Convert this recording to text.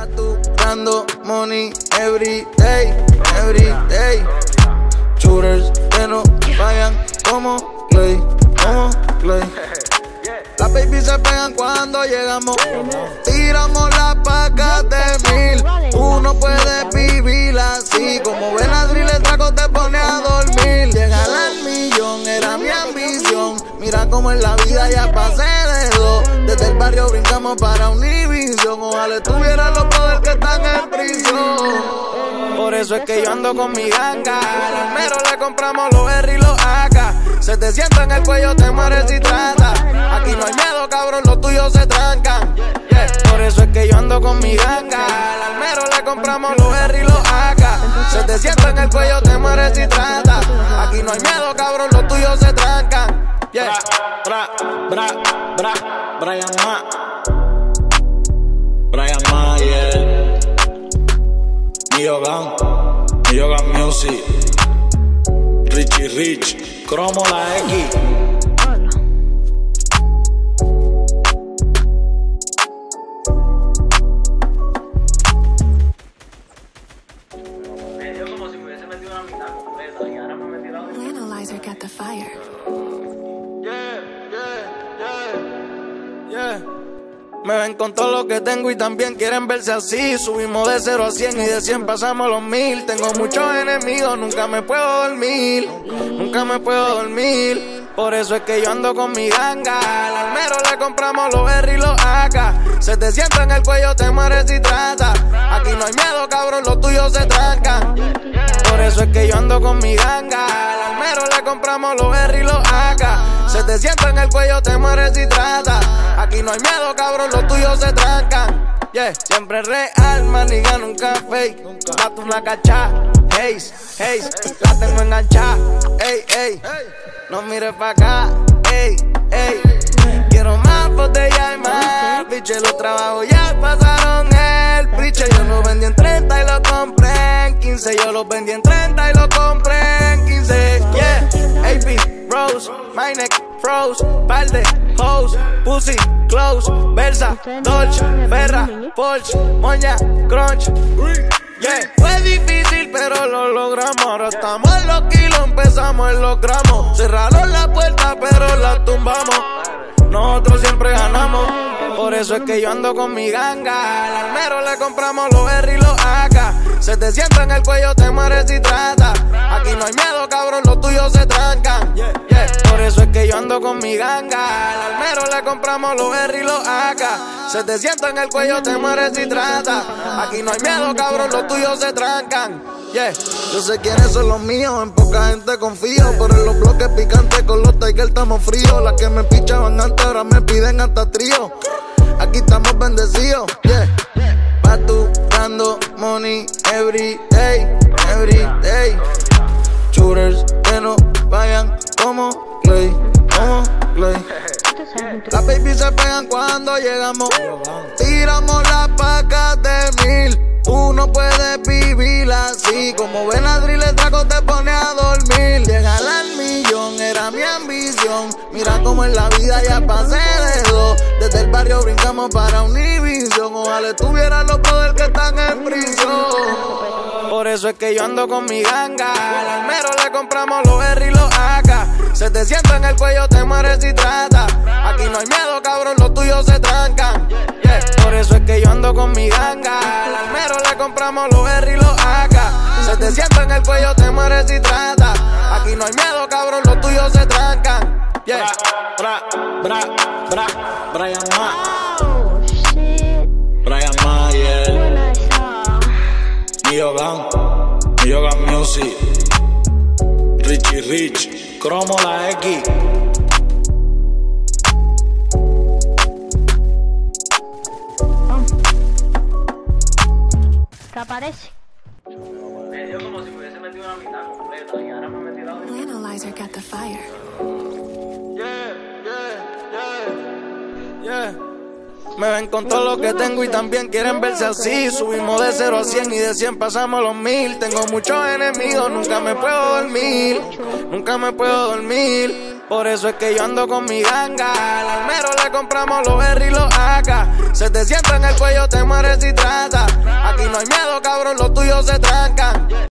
Facturando money every day, every day. Shooters que no vayan como Clay, como Clay. Las babies se pegan cuando llegamos. Tiramos las pacas de 1000. Uno puede vivir así. Como Benadryl el trago te pone a dormir. Llegar al millón era mi ambición. Mira cómo en la vida ya pasé de dos. Desde el barrio brincamos para Univision. Ojalá tuviera los poderes que están en prisión. Por eso es que yo ando con mi ganga. Al mero le compramos los R y los AK. Se te sienta en el cuello, te mueres si trata. Aquí no hay miedo, cabrón, los tuyos se trancan. Por eso es que yo ando con mi ganga. Al mero le compramos los R y los AK. Se te sienta en el cuello, te mueres si trata. Aquí no hay miedo, cabrón, los tuyos se trancan. Brian Ma. Brian Mayer. Miogan Music. Richie Rich. Cromo la X. Analyzer got the fire. Me ven con todo lo que tengo y también quieren verse así. Subimos de 0 a 100 y de 100 pasamos los 1000. Tengo muchos enemigos, nunca me puedo dormir. Nunca me puedo dormir. Por eso es que yo ando con mi ganga. Al almero le compramos los R y los AK. Se te sienta en el cuello, te mueres si trata. Aquí no hay miedo, cabrón, los tuyos se trancan. Por eso es que yo ando con mi ganga. Al almero le compramos los R y los AK. Se te sienta en el cuello, te mueres si trata. Aquí no hay miedo, cabrón, los tuyos se trancan. Siempre real, maniga, nunca fake. Gato una cacha, haze, la tengo enganchada. Ey, no mires pa' acá, ey. Quiero más botella y más. Biche, los trabajos ya pasaron el biche. Yo lo vendí en 30 y lo compré en 15. Yo lo vendí en 30 y lo compré en 15. AP, Rose, my neck, froze. Par de hoes, pussy, close. Versa, Dolce, Ferra, Porsche, Moña, Crunch. Fue difícil pero lo logramos. Ahora estamos en los kilos, empezamos en los gramos. Cerraron la puerta pero la tumbamos. Nosotros siempre ganamos. Por eso es que yo ando con mi ganga. Al almero le compramos los R y los AK. Se te sienta en el cuello, te mueres si trata. Aquí no hay miedo, cabrón, los tuyos se trancan. Por eso es que yo ando con mi ganga. Al almero le compramos los R y los AK. Se te sienta en el cuello, te mueres si trata. Aquí no hay miedo, cabrón, los tuyos se trancan. Yo sé quiénes son los míos, en poca gente confío. Pero en los bloques picantes con los Tiger estamos fríos. Las que me pichaban antes ahora me piden hasta trío. Aquí estamos bendecidos, Facturando money every day, every day. Shooters que no vayan como Clay, como Clay. Las babies se pegan cuando llegamos. Tiramos las pacas de 1000. Uno puede vivir así. Como Benadryl el trago te pone a dormir. Llegar al millón era mi ambición. Mira cómo en la vida ya pasé de dos. Desde el barrio brincamos para Univision. Ojalá tuviera los poderes que están en prisión. Por eso es que yo ando con mi ganga. Al almero le compramos los R y los AK. Se te sienta en el cuello, te mueres si trata. Aquí no hay miedo, cabrón, los tuyos se trancan. Por eso es que yo ando con mi ganga. Al almero le compramos los R y los AK. Se te sienta en el cuello, te mueres si trata. Aquí no hay miedo, cabrón, los tuyos se trancan. Brian Ma. Brian Mayer. Miogan Music. Richie Rich. Cromo la X. ¿Qué aparece? Yo como si me hubiese metido una mitad completa y ahora me he metido la Analyzer got the fire. Me ven con todo lo que tengo y también quieren verse así. Subimos de 0 a 100 y de 100 pasamos los 1000. Tengo muchos enemigos, nunca me puedo dormir. Nunca me puedo dormir. Por eso es que yo ando con mi ganga. Al almero le compramos los R y los AK. Se te sienta en el cuello, te mueres y trata. Aquí no hay miedo, cabrón, los tuyos se trancan.